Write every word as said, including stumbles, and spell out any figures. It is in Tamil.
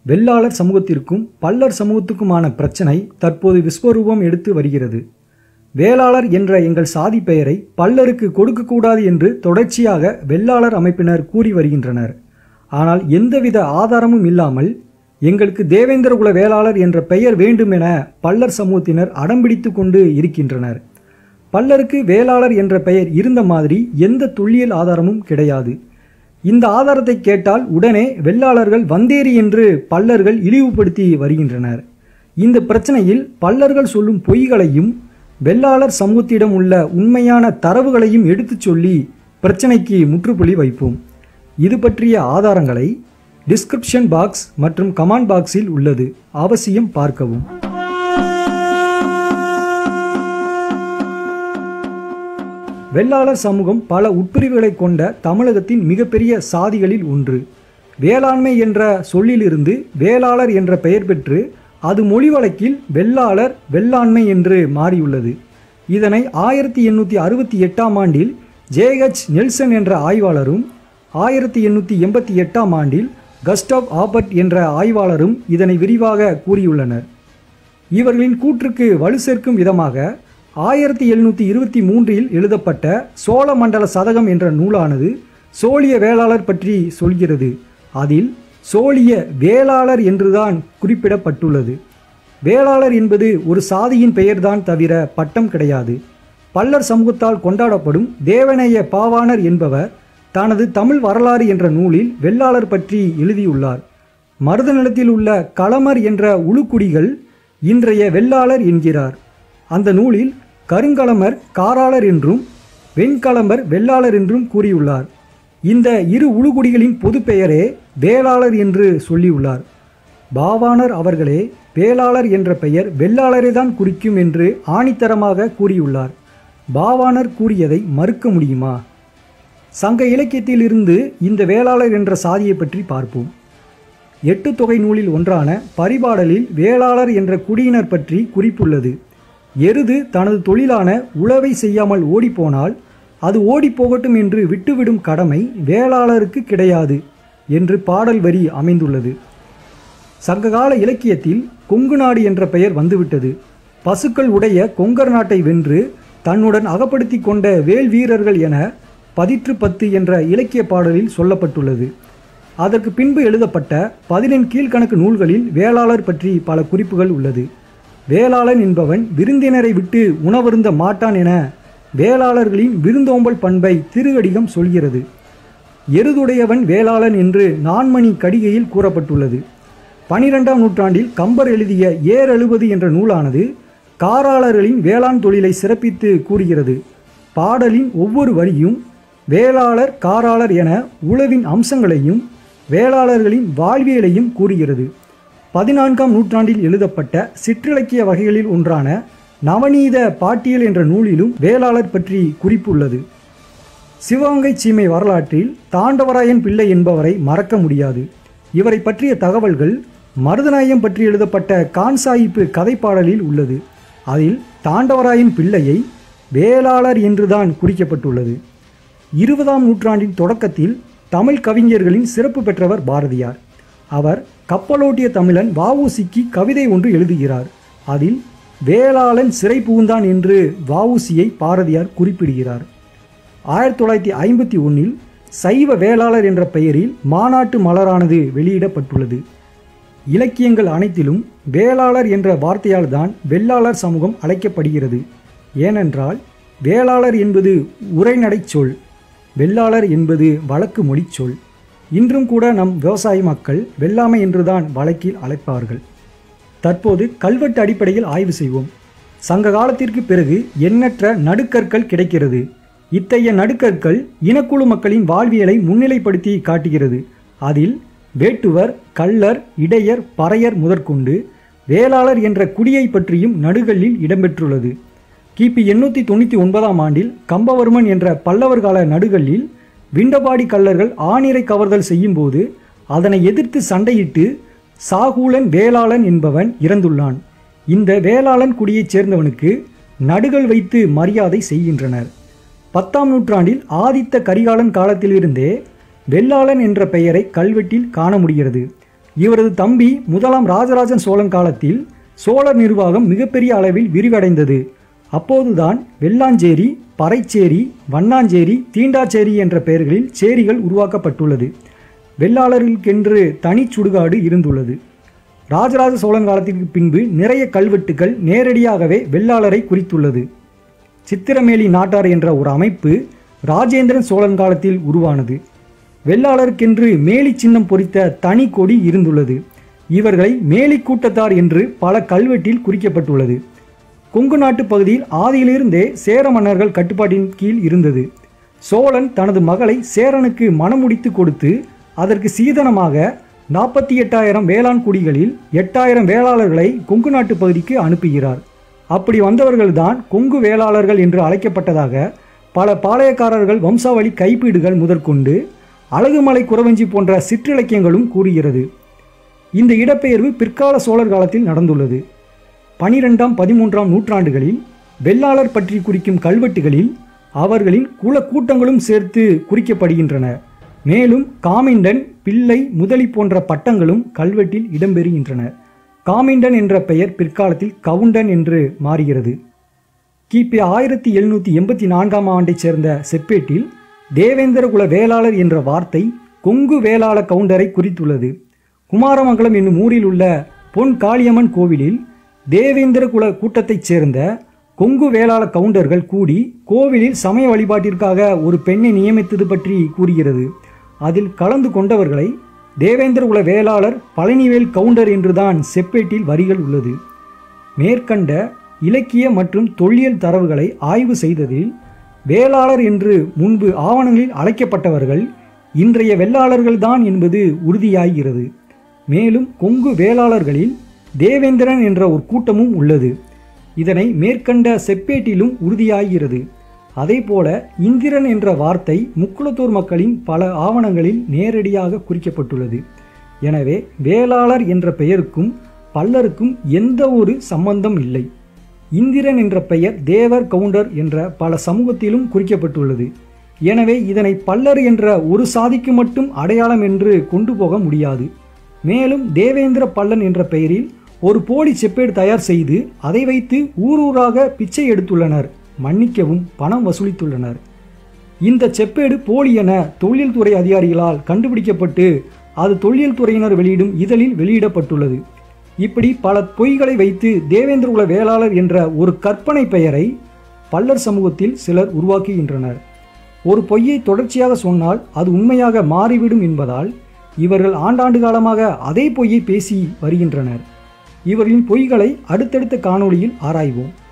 வெள்ளாளர் சமூகத்திற்கும் பல்லர் சமூகத்துக்குமான பிரச்சனை தற்போது விஸ்வரூபம் எடுத்து வருகிறது. வேளாளர் என்ற எங்கள் சாதி பெயரை பல்லருக்கு கொடுக்கக்கூடாது என்று தொடர்ச்சியாக வெள்ளாளர் அமைப்பினர் கூறி வருகின்றனர். ஆனால் எந்தவித ஆதாரமும் இல்லாமல் எங்களுக்கு தேவேந்திரகுல வேளாளர் என்ற பெயர் வேண்டும் என பல்லர் சமூகத்தினர் அடம்பிடித்து கொண்டு இருக்கின்றனர். பல்லருக்கு வேளாளர் என்ற பெயர் இருந்த மாதிரி எந்த தொல்லியல் ஆதாரமும் கிடையாது. இந்த ஆதாரத்தை கேட்டால் உடனே வெள்ளாளர்கள் வந்தேரி என்று பல்லர்கள் இழிவுபடுத்தி வருகின்றனர். இந்த பிரச்சனையில் பல்லர்கள் சொல்லும் பொய்களையும் வெள்ளாளர் சமூகத்திடம் உள்ள உண்மையான தரவுகளையும் எடுத்துச் சொல்லி பிரச்சனைக்கு முற்றுப்புள்ளி வைப்போம். இது பற்றிய ஆதாரங்களை டிஸ்கிரிப்ஷன் பாக்ஸ் மற்றும் கமெண்ட் பாக்ஸில் உள்ளது, அவசியம் பார்க்கவும். வெள்ளாளர் சமூகம் பல உட்பிரிவுகளை கொண்ட தமிழகத்தின் மிகப்பெரிய சாதிகளில் ஒன்று. வேளாண்மை என்ற சொல்லிலிருந்து வேளாளர் என்ற பெயர் பெற்று அது மொழி வழக்கில் வெள்ளாளர் வெள்ளாண்மை என்று மாறியுள்ளது. இதனை ஆயிரத்தி எண்ணூற்றி அறுபத்தி எட்டாம் ஆண்டில் ஜே ஹெச் நெல்சன் என்ற ஆய்வாளரும் ஆயிரத்தி எண்ணூற்றி எண்பத்தி எட்டாம் ஆண்டில் கஸ்டாவ் ஆபர்ட் என்ற ஆய்வாளரும் இதனை விரிவாக கூறியுள்ளனர். இவர்களின் கூற்றுக்கு வலு சேர்க்கும் விதமாக ஆயிரத்தி எழுநூற்றி இருபத்தி மூன்றில் எழுதப்பட்ட சோழ மண்டல சதகம் என்ற நூலானது சோழிய வேளாளர் பற்றி சொல்கிறது. அதில் சோழிய வேளாளர் என்றுதான் குறிப்பிடப்பட்டுள்ளது. வேளாளர் என்பது ஒரு சாதியின் பெயர்தான் தவிர பட்டம் கிடையாது. பல்லர் சமூகத்தால் கொண்டாடப்படும் தேவநேய பாவாணர் என்பவர் தனது தமிழ் வரலாறு என்ற நூலில் வெள்ளாளர் பற்றி எழுதியுள்ளார். மருத நிலத்தில் உள்ள களமர் என்ற உளுக்குடிகள் இன்றைய வெள்ளாளர் என்கிறார். அந்த நூலில் கருங்கலமர் காராளர் என்றும் வெண்கலம்பர் வெள்ளாளர் என்றும் கூறியுள்ளார். இந்த இரு உளுகுடிகளின் பொது பெயரே வேளாளர் என்று சொல்லியுள்ளார். பாவாணர் அவர்களே வேளாளர் என்ற பெயர் வெள்ளாளரை தான் குறிக்கும் என்று ஆணித்தரமாக கூறியுள்ளார். பாவாணர் கூறியதை மறுக்க முடியுமா? சங்க இலக்கியத்தில் இருந்து இந்த வேளாளர் என்ற சாதியை பற்றி பார்ப்போம். எட்டு தொகை நூலில் ஒன்றான பரிபாடலில் வேளாளர் என்ற குடியினர் பற்றி குறிப்புள்ளது. எருது தனது தொழிலான உழவை செய்யாமல் ஓடிப்போனால் அது ஓடிப்போகட்டும் என்று விட்டுவிடும் கடமை வேளாளருக்கு கிடையாது என்று பாடல் வரி அமைந்துள்ளது. சங்ககால இலக்கியத்தில் கொங்கு நாடு என்ற பெயர் வந்துவிட்டது. பசுக்கள் உடைய கொங்கர் நாட்டை வென்று தன்னுடன் அகப்படுத்தி கொண்ட வேல் வீரர்கள் என பதிற்று பத்து என்ற இலக்கிய பாடலில் சொல்லப்பட்டுள்ளது. அதற்கு பின்பு எழுதப்பட்ட பதினெண் கீழ்கணக்கு நூல்களில் வேளாளர் பற்றி பல குறிப்புகள் உள்ளது. வேளாளன் என்பவன் விருந்தினரை விட்டு உணவருந்த மாட்டான் என வேளாளர்களின் விருந்தோம்பல் பண்பை திருகடிகம் சொல்கிறது. எருதுடையவன் வேளாளன் என்று நான்மணி கடிகையில் கூறப்பட்டுள்ளது. பனிரெண்டாம் நூற்றாண்டில் கம்பர் எழுதிய ஏர் எழுபது என்ற நூலானது காராளர்களின் வேளாண் தொழிலை சிறப்பித்து கூறுகிறது. பாடலின் ஒவ்வொரு வரியும் வேளாளர் காராளர் என உழவின் அம்சங்களையும் வேளாளர்களின் வாழ்வியலையும் கூறுகிறது. பதினான்காம் நூற்றாண்டில் எழுதப்பட்ட சிற்றிலக்கிய வகைகளில் ஒன்றான நவநீத பாட்டியல் என்ற நூலிலும் வேளாளர் பற்றி குறிப்புள்ளது. சிவகங்கை சீமை வரலாற்றில் தாண்டவராயன் பிள்ளை என்பவரை மறக்க முடியாது. இவரை பற்றிய தகவல்கள் மருதநாயகம் பற்றி எழுதப்பட்ட கான்சாயிப்பு கதைப்பாடலில் உள்ளது. அதில் தாண்டவராயன் பிள்ளையை வேளாளர் என்றுதான் குறிக்கப்பட்டுள்ளது. இருபதாம் நூற்றாண்டின் தொடக்கத்தில் தமிழ் கவிஞர்களின் சிறப்பு பெற்றவர் பாரதியார். அவர் கப்பலோட்டிய தமிழன் வ உ சிக்கு கவிதை ஒன்று எழுதுகிறார். அதில் வேளாளன் சிறை புகுந்தான் என்று வ உ சியை பாரதியார் குறிப்பிடுகிறார். ஆயிரத்தி தொள்ளாயிரத்தி ஐம்பத்தி ஒன்றில் சைவ வேளாளர் என்ற பெயரில் மாநாட்டு மலரானது வெளியிடப்பட்டுள்ளது. இலக்கியங்கள் அனைத்திலும் வேளாளர் என்ற வார்த்தையால் தான் வெள்ளாளர் சமூகம் அழைக்கப்படுகிறது. ஏனென்றால் வேளாளர் என்பது உரைநடை சொல், வெள்ளாளர் என்பது வழக்கு மொழி சொல். இன்றும் கூட நம் விவசாய மக்கள் வெள்ளாமை என்றுதான் வழக்கில் அழைப்பார்கள். தற்போது கல்வெட்டு அடிப்படையில் ஆய்வு செய்வோம். சங்க காலத்திற்கு பிறகு எண்ணற்ற நடுக்கற்கள் கிடைக்கிறது. இத்தகைய நடுக்கற்கள் இனக்குழு மக்களின் வாழ்வியலை முன்னிலைப்படுத்தி காட்டுகிறது. அதில் வேட்டுவர், கள்ளர், இடையர், பறையர் முதற்கொண்டு வேளாளர் என்ற குடியை பற்றியும் நடுகல்லில் இடம்பெற்றுள்ளது. கிபி எண்ணூற்றி தொண்ணூற்றி ஒன்பதாம் ஆண்டில் கம்பவர்மன் என்ற பல்லவர் கால நடுகல்லில் விண்டபாடி கள்ளர்கள் ஆணிரை கவர்தல் செய்யும் போது அதனை எதிர்த்து சண்டையிட்டு சாகூலன் வேளாளன் என்பவன் இறந்துள்ளான். இந்த வேளாளன் குடியைச் சேர்ந்தவனுக்கு நடுகள் வைத்து மரியாதை செய்கின்றனர். பத்தாம் நூற்றாண்டில் ஆதித்த கரிகாலன் காலத்திலிருந்தே வெள்ளாளன் என்ற பெயரை கல்வெட்டில் காண முடிகிறது. இவரது தம்பி முதலாம் ராஜராஜன் சோழன் காலத்தில் சோழர் நிர்வாகம் மிகப்பெரிய அளவில் விரிவடைந்தது. அப்போதுதான் வெள்ளாஞ்சேரி, பறைச்சேரி, வண்ணாஞ்சேரி, தீண்டாச்சேரி என்ற பெயர்களில் சேரிகள் உருவாக்கப்பட்டுள்ளது. வெள்ளாளர்களுக்கென்று தனி சுடுகாடு இருந்துள்ளது. ராஜராஜ சோழன் காலத்திற்கு பின்பு நிறைய கல்வெட்டுகள் நேரடியாகவே வெள்ளாளரை குறித்துள்ளது. சித்திரமேலி நாட்டார் என்ற ஒரு அமைப்பு ராஜேந்திரன் சோழன் காலத்தில் உருவானது. வெள்ளாளருக்கென்று மேலி சின்னம் பொறித்த தனி கொடி இருந்துள்ளது. இவர்களை மேலி கூட்டத்தார் என்று பல கல்வெட்டில் குறிக்கப்பட்டுள்ளது. கொங்கு நாட்டு பகுதியில் ஆதியிலிருந்தே சேர மன்னர்கள் கட்டுப்பாட்டின் கீழ் இருந்தது. சோழன் தனது மகளை சேரனுக்கு மணமுடித்து கொடுத்து அதற்கு சீதனமாக நாற்பத்தி எட்டாயிரம் வேளாண் குடிகளில் எட்டாயிரம் வேளாளர்களை கொங்கு நாட்டு பகுதிக்கு அனுப்புகிறார். அப்படி வந்தவர்கள்தான் கொங்கு வேளாளர்கள் என்று அழைக்கப்பட்டதாக பல பாளையக்காரர்கள் வம்சாவளி கைப்பீடுகள் முதற்கொண்டு அழகுமலை குறவஞ்சி போன்ற சிற்றிலக்கியங்களும் கூறுகிறது. இந்த இடப்பெயர்வு பிற்கால சோழர் காலத்தில் நடந்துள்ளது. பனிரெண்டாம் பதிமூன்றாம் நூற்றாண்டுகளில் வெள்ளாளர் பற்றி குறிக்கும் கல்வெட்டுகளில் அவர்களின் குல கூட்டங்களும் சேர்த்து குறிக்கப்படுகின்றன. மேலும் காமிண்டன், பிள்ளை, முதலி போன்ற பட்டங்களும் கல்வெட்டில் இடம்பெறுகின்றன. காமிண்டன் என்ற பெயர் பிற்காலத்தில் கவுண்டன் என்று மாறுகிறது. கிபி ஆயிரத்தி எழுநூற்றி எண்பத்தி நான்காம் ஆண்டைச் சேர்ந்த செப்பேட்டில் தேவேந்திர குல வேளாளர் என்ற வார்த்தை கொங்கு வேளாள கவுண்டரை குறித்துள்ளது. குமாரமங்கலம் என்னும் ஊரில் உள்ள பொன் காளியம்மன் கோவிலில் தேவேந்திர குல கூட்டத்தைச் சேர்ந்த கொங்கு வேளாள கவுண்டர்கள் கூடி கோவிலில் சமய வழிபாட்டிற்காக ஒரு பெண்ணை நியமித்தது பற்றி கூறுகிறது. அதில் கலந்து கொண்டவர்களை தேவேந்திர குல வேளாளர் பழனிவேல் கவுண்டர் என்றுதான் செப்பேட்டில் வரிகள் உள்ளது. மேற்கண்ட இலக்கிய மற்றும் தொல்லியல் தரவுகளை ஆய்வு செய்ததில் வேளாளர் என்று முன்பு ஆவணங்களில் அழைக்கப்பட்டவர்கள் இன்றைய வெள்ளாளர்கள்தான் என்பது உறுதியாகிறது. மேலும் கொங்கு வேளாளர்களில் தேவேந்திரன் என்ற ஒரு கூட்டமும் உள்ளது. இதனை மேற்கண்ட செப்பேட்டிலும் உறுதியாகிறது. அதேபோல இந்திரன் என்ற வார்த்தை முக்குளத்தூர் மக்களின் பல ஆவணங்களில் நேரடியாக குறிக்கப்பட்டுள்ளது. எனவே வேளாளர் என்ற பெயருக்கும் பல்லருக்கும் எந்த ஒரு சம்பந்தம் இல்லை. இந்திரன் என்ற பெயர் தேவர், கவுண்டர் என்ற பல சமூகத்திலும் குறிக்கப்பட்டுள்ளது. எனவே இதனை பல்லர் என்ற ஒரு சாதிக்கு மட்டும் அடையாளம் என்று கொண்டு போக முடியாது. மேலும் தேவேந்திர பல்லன் என்ற பெயரில் ஒரு போலி செப்பேடு தயார் செய்து அதை வைத்து ஊர் ஊராக பிச்சை எடுத்துள்ளனர், மன்னிக்கவும் பணம் வசூலித்துள்ளனர். இந்த செப்பேடு போலி என தொல்லியல் துறை அதிகாரிகளால் கண்டுபிடிக்கப்பட்டு அது தொல்லியல் துறையினர் வெளியிடும் இதழில் வெளியிடப்பட்டுள்ளது. இப்படி பல பொய்களை வைத்து தேவேந்திர குல வேளாளர் என்ற ஒரு கற்பனை பெயரை பல்லர் சமூகத்தில் சிலர் உருவாக்குகின்றனர். ஒரு பொய்யை தொடர்ச்சியாக சொன்னால் அது உண்மையாக மாறிவிடும் என்பதால் இவர்கள் ஆண்டாண்டு காலமாக அதே பொய்யை பேசி வருகின்றனர். இவர்களின் பொய்களை அடுத்தடுத்த காணொளியில் ஆராய்வோம்.